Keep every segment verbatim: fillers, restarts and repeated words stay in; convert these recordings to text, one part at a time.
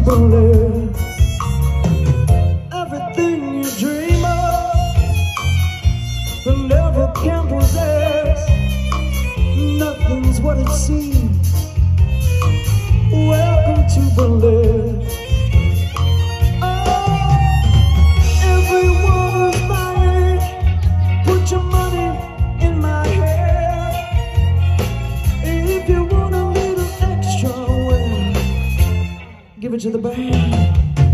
Burlesque. Everything you dream of, the never can possess. Nothing's what it seems. Welcome to Burlesque. Oh, everyone is buying. Put your money in my hair. If you want a little extra, well, give it to the band.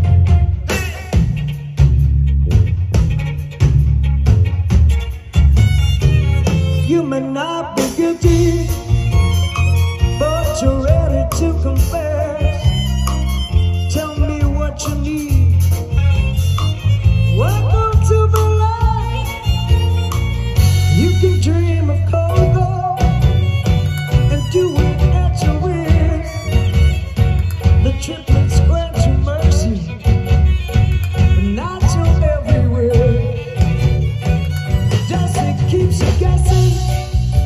You may not be guilty, but you're ready to confess. Tell me what you need. Welcome to Burlesque. You can dream of cocoa and do it at your wish. The triplets grant you mercy, but not your every wish. Just it keeps you guessing.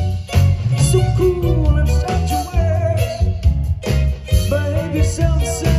So cool and statuesque. Behave yourself,